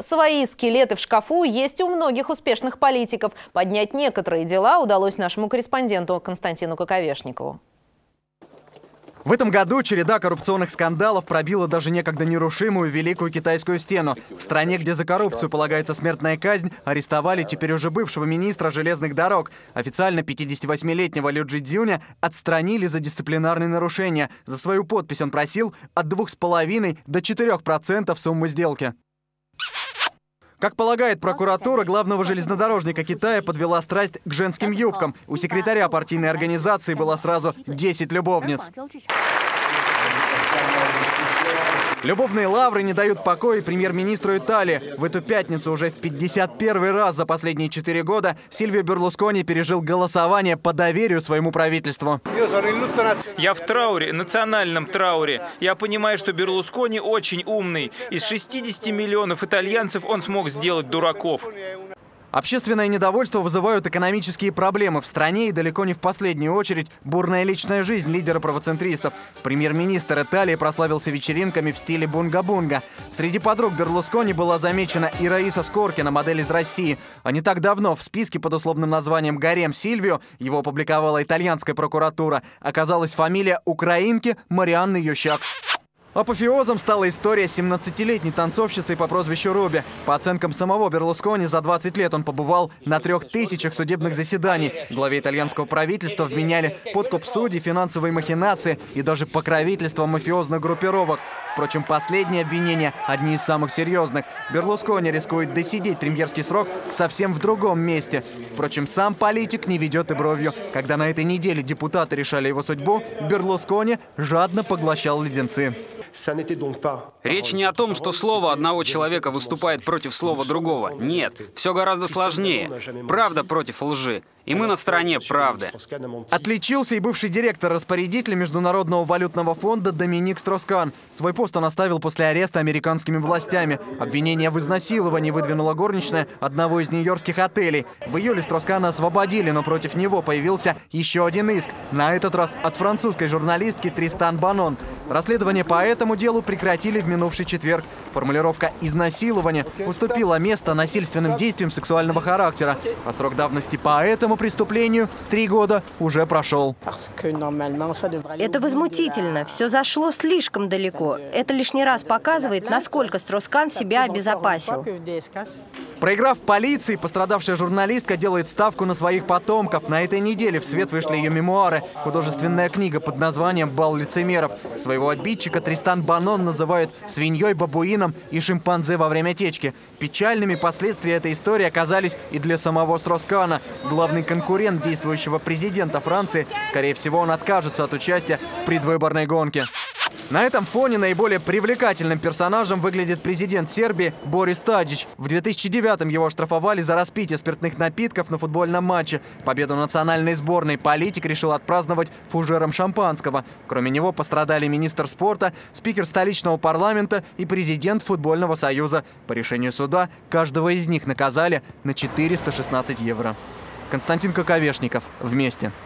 свои скелеты в шкафу есть у многих успешных политиков. Поднять некоторые дела удалось нашему корреспонденту Константину Коковешникову. В этом году череда коррупционных скандалов пробила даже некогда нерушимую Великую Китайскую стену. В стране, где за коррупцию полагается смертная казнь, арестовали теперь уже бывшего министра железных дорог. Официально 58-летнего Лю Чжицзюня отстранили за дисциплинарные нарушения. За свою подпись он просил от 2,5 до 4% суммы сделки. Как полагает прокуратура, главного железнодорожника Китая подвела страсть к женским юбкам. У секретаря партийной организации было сразу 10 любовниц. Любовные лавры не дают покоя премьер-министру Италии. В эту пятницу уже в 51-й раз за последние 4 года Сильвио Берлускони пережил голосование по доверию своему правительству. Я в трауре, национальном трауре. Я понимаю, что Берлускони очень умный. Из 60 миллионов итальянцев он смог сделать дураков. Общественное недовольство вызывают экономические проблемы в стране и далеко не в последнюю очередь бурная личная жизнь лидера правоцентристов. Премьер-министр Италии прославился вечеринками в стиле бунга-бунга. Среди подруг Берлускони была замечена и Раиса Скоркина, модель из России. А не так давно в списке под условным названием «Гарем Сильвио», его опубликовала итальянская прокуратура, оказалась фамилия украинки Марианны Ющак. Апофеозом стала история 17-летней танцовщицы по прозвищу Руби. По оценкам самого Берлускони, за 20 лет он побывал на 3000 судебных заседаний. Главе итальянского правительства вменяли подкуп судей, финансовые махинации и даже покровительство мафиозных группировок. Впрочем, последние обвинения – одни из самых серьезных. Берлускони рискует досидеть премьерский срок совсем в другом месте. Впрочем, сам политик не ведет и бровью. Когда на этой неделе депутаты решали его судьбу, Берлускони жадно поглощал леденцы. Речь не о том, что слово одного человека выступает против слова другого. Нет, все гораздо сложнее. Правда против лжи. И мы на стороне правды. Отличился и бывший директор-распорядитель Международного валютного фонда Доминик Строскан. Свой пост он оставил после ареста американскими властями. Обвинение в изнасиловании выдвинула горничная одного из нью-йоркских отелей. В июле Строскана освободили, но против него появился еще один иск. На этот раз от французской журналистки Тристан Банон. Расследование по этому делу прекратили в минувший четверг. Формулировка «изнасилование» уступила место насильственным действиям сексуального характера. А срок давности по этому преступлению 3 года уже прошел. Это возмутительно. Все зашло слишком далеко. Это лишний раз показывает, насколько Строскан себя обезопасил. Проиграв полиции, пострадавшая журналистка делает ставку на своих потомков. На этой неделе в свет вышли ее мемуары. Художественная книга под названием «Бал лицемеров». Своего обидчика Тристан Банон называют свиньей, бабуином и шимпанзе во время течки. Печальными последствия этой истории оказались и для самого Строскана. Главный конкурент действующего президента Франции, скорее всего, он откажется от участия в предвыборной гонке. На этом фоне наиболее привлекательным персонажем выглядит президент Сербии Борис Тадич. В 2009-м его оштрафовали за распитие спиртных напитков на футбольном матче. Победу национальной сборной политик решил отпраздновать фужером шампанского. Кроме него пострадали министр спорта, спикер столичного парламента и президент футбольного союза. По решению суда каждого из них наказали на 416 евро. Константин Коковешников. Вместе.